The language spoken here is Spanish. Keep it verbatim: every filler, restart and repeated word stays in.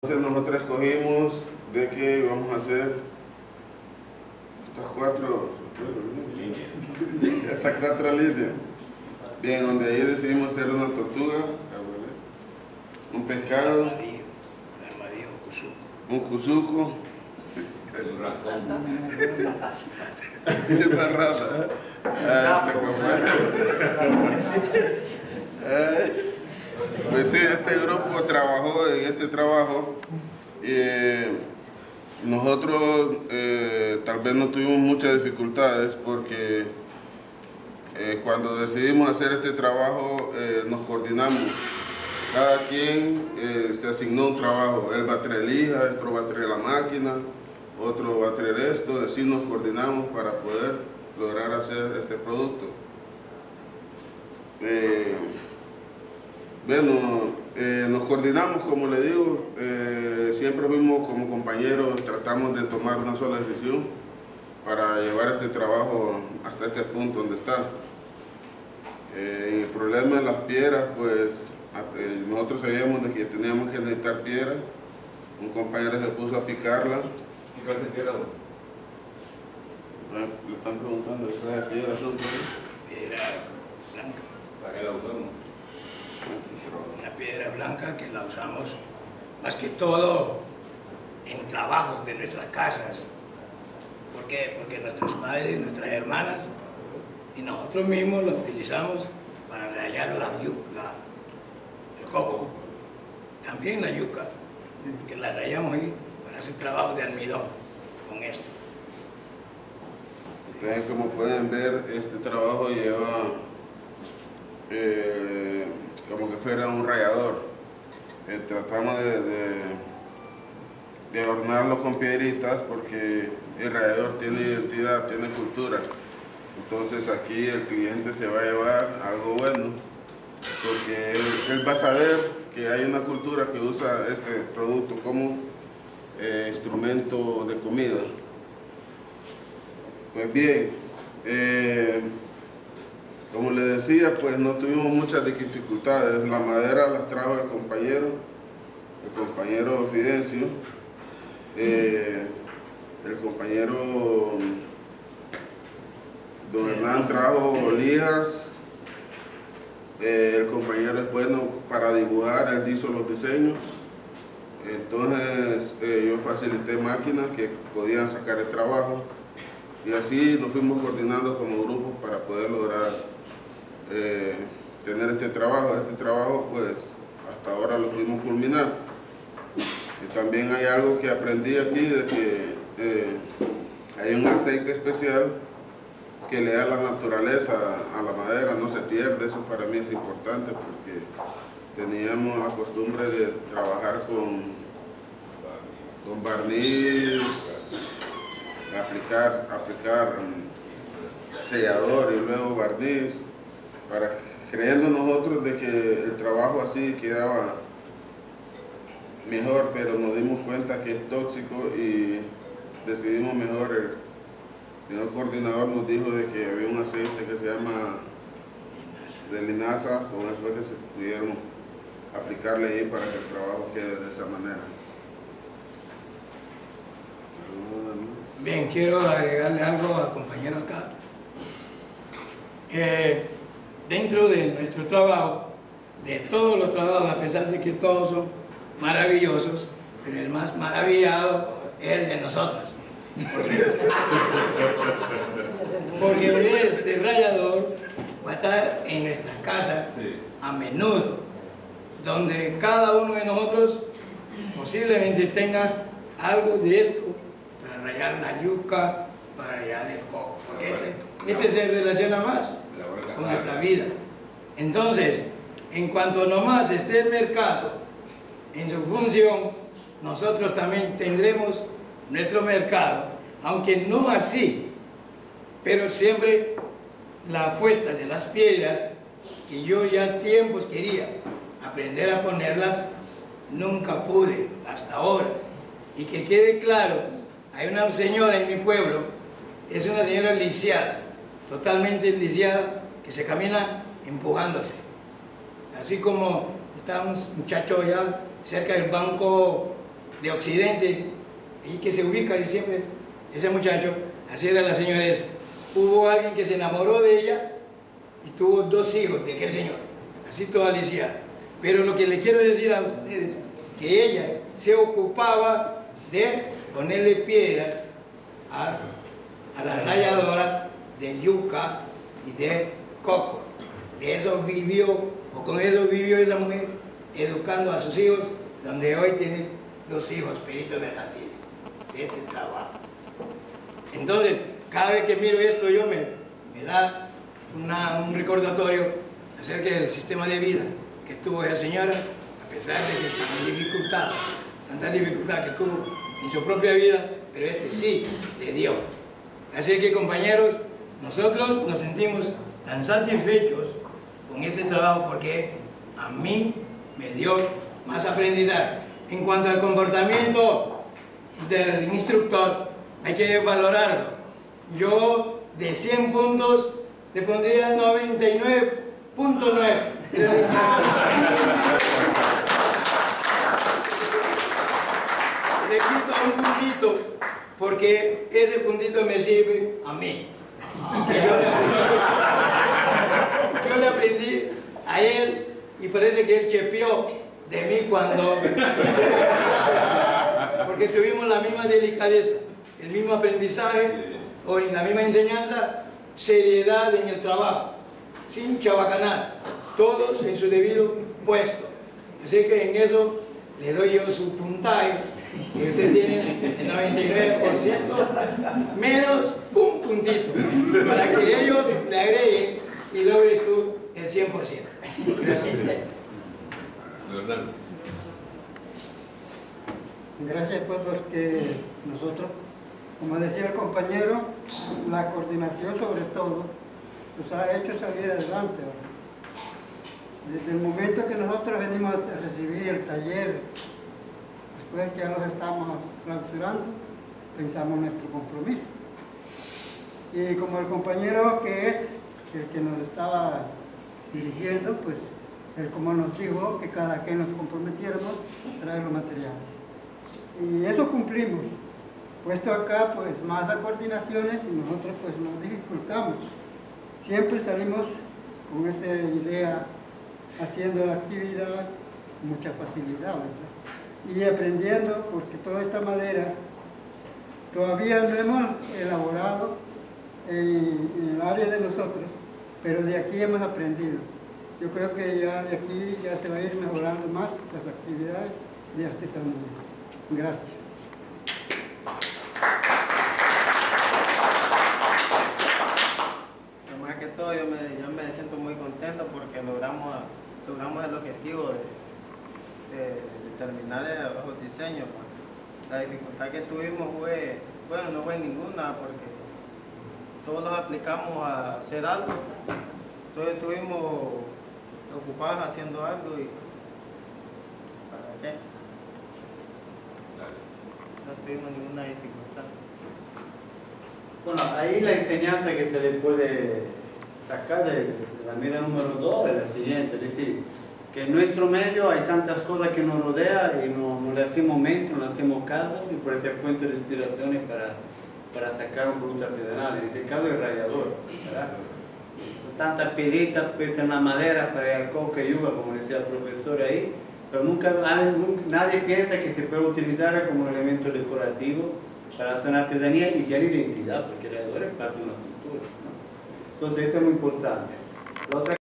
Entonces nosotros escogimos de que íbamos a hacer estas cuatro líneas. Estas cuatro líneas. Bien, donde ahí decidimos hacer una tortuga, un pescado, un cuzuco, una rata. Pues sí, este grupo trabajó en este trabajo. Eh, nosotros eh, tal vez no tuvimos muchas dificultades porque eh, cuando decidimos hacer este trabajo eh, nos coordinamos. Cada quien eh, se asignó un trabajo. Él va a traer lija, otro va a traer la máquina, otro va a traer esto. Así nos coordinamos para poder lograr hacer este producto. Eh, bueno, eh, nos coordinamos, como le digo, eh, siempre fuimos como compañeros, tratamos de tomar una sola decisión para llevar este trabajo hasta este punto donde está. Eh, el problema de las piedras, pues eh, nosotros sabíamos de que teníamos que necesitar piedras. Un compañero se puso a picarla. ¿Qué clase de piedra? Eh, le están preguntando, ¿qué clase de piedra son? Piedra blanca. ¿Para qué la usamos? Una piedra blanca que la usamos más que todo en trabajos de nuestras casas. ¿Por qué? Porque nuestros padres, nuestras hermanas y nosotros mismos la utilizamos para rallar la yuca, el coco, también la yuca, que la rayamos ahí para hacer trabajo de almidón con esto. Ustedes, como pueden ver, este trabajo lleva eh, como que fuera un rallador. Eh, tratamos de, de, de adornarlo con piedritas porque el rallador tiene identidad, tiene cultura. Entonces aquí el cliente se va a llevar algo bueno porque él, él va a saber que hay una cultura que usa este producto como eh, instrumento de comida. Pues bien, eh, como le decía, pues no tuvimos muchas dificultades. La madera la trajo el compañero, el compañero Fidencio, eh, el compañero Don Hernán trajo lijas, eh, el compañero es bueno para dibujar, él hizo los diseños. Entonces eh, yo facilité máquinas que podían sacar el trabajo y así nos fuimos coordinando como grupo para poder lograr Eh, tener este trabajo. Este trabajo pues hasta ahora lo pudimos culminar. Y también hay algo que aprendí aquí, de que eh, hay un aceite especial que le da la naturaleza a la madera, no se pierde. Eso para mí es importante porque teníamos la costumbre de trabajar con, con barniz, aplicar, aplicar sellador y luego barniz, para creyendo nosotros de que el trabajo así quedaba mejor, pero nos dimos cuenta que es tóxico y decidimos mejor. El señor coordinador nos dijo de que había un aceite que se llama de linaza, con él fue que se pudieron aplicarle ahí para que el trabajo quede de esa manera. Bien, quiero agregarle algo al compañero acá. Eh, dentro de nuestro trabajo, de todos los trabajos, a pesar de que todos son maravillosos, pero el más maravillado es el de nosotros. Porque este rallador va a estar en nuestras casas a menudo, donde cada uno de nosotros posiblemente tenga algo de esto para rallar la yuca, para rallar el coco. Este, este se relaciona más con nuestra vida. Entonces, en cuanto nomás esté el mercado en su función, nosotros también tendremos nuestro mercado, aunque no así, pero siempre la apuesta de las piedras, que yo ya tiempos quería aprender a ponerlas, nunca pude hasta ahora. Y que quede claro, hay una señora en mi pueblo, es una señora lisiada, totalmente lisiada, que se camina empujándose. Así como está un muchacho allá cerca del banco de Occidente y que se ubica ahí siempre, ese muchacho, así era la señora esa. Hubo alguien que se enamoró de ella y tuvo dos hijos de aquel señor, así toda lisiada. Pero lo que le quiero decir a ustedes, que ella se ocupaba de ponerle piedras a, a la ralladora de yuca y de coco. De eso vivió, o con eso vivió esa mujer, educando a sus hijos, donde hoy tiene dos hijos peritos mercantiles, de este trabajo. Entonces, cada vez que miro esto, yo me, me da una, un recordatorio acerca del sistema de vida que tuvo esa señora, a pesar de que tanta dificultad, tanta dificultad que tuvo en su propia vida, pero este sí le dio. Así que, compañeros, nosotros nos sentimos tan satisfechos con este trabajo porque a mí me dio más aprendizaje. En cuanto al comportamiento del instructor, hay que valorarlo. Yo de cien puntos le pondría noventa y nueve punto nueve. Le quito un puntito porque ese puntito me sirve a mí. Yo le aprendí a él y parece que él chepió de mí cuando, porque tuvimos la misma delicadeza, el mismo aprendizaje o en la misma enseñanza, seriedad en el trabajo, sin chabacanadas, todos en su debido puesto. Así que en eso le doy yo su puntaje, que usted tiene el noventa y nueve por ciento menos un puntito, para que ellos le agreguen y logres tú el cien por ciento. Gracias. Gracias pues porque nosotros, como decía el compañero, la coordinación sobre todo nos ha hecho salir adelante. Desde el momento que nosotros venimos a recibir el taller, después que ya los estamos clausurando, pensamos nuestro compromiso. Y como el compañero que es el que nos estaba dirigiendo, pues él como nos dijo que cada quien nos comprometiéramos a traer los materiales. Y eso cumplimos. Puesto acá, pues más a coordinaciones y nosotros pues nos dificultamos. Siempre salimos con esa idea, haciendo la actividad con mucha facilidad, ¿verdad? Y aprendiendo, porque toda esta madera todavía no hemos elaborado en, en el área de nosotros, pero de aquí hemos aprendido. Yo creo que ya de aquí ya se va a ir mejorando más las actividades de artesanía. Gracias. Más que todo yo me, yo me siento muy contento porque logramos, logramos el objetivo de, de, de terminar los diseños. La dificultad que tuvimos fue, bueno, no fue ninguna porque todos los aplicamos a hacer algo. Todos estuvimos ocupados haciendo algo y ¿para qué? No tuvimos ninguna dificultad. Bueno, ahí la enseñanza que se le puede sacar de la medida número dos es la siguiente, es decir, que en nuestro medio hay tantas cosas que nos rodean y no, no le hacemos mente, no le hacemos caso y por eso es fuente de inspiraciones para, para sacar un producto artesanal, en ese caso el rallador, ¿verdad? Tantas piedritas pues, en la madera para el coco y yuca, como decía el profesor ahí, pero nunca nadie, nadie piensa que se puede utilizar como un elemento decorativo para hacer una artesanía y tiene identidad, porque el rallador es parte de una cultura, ¿no? Entonces esto es muy importante. La otra